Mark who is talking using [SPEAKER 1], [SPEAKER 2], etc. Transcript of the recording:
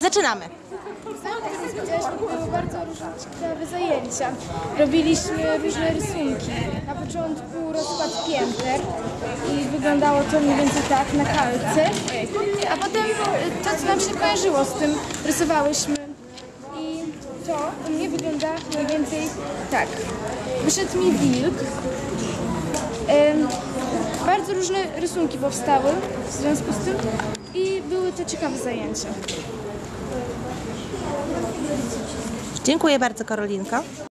[SPEAKER 1] Zaczynamy.
[SPEAKER 2] Były bardzo różne ciekawe zajęcia. Robiliśmy różne rysunki. Na początku rozkład pięter i wyglądało to mniej więcej tak na kalce. A potem to, co nam się kojarzyło z tym, rysowałyśmy. I to u mnie wygląda mniej więcej tak. Wyszedł mi wilk. Bardzo różne rysunki powstały w związku z tym i były to ciekawe zajęcia.
[SPEAKER 1] Dziękuję bardzo, Karolinko.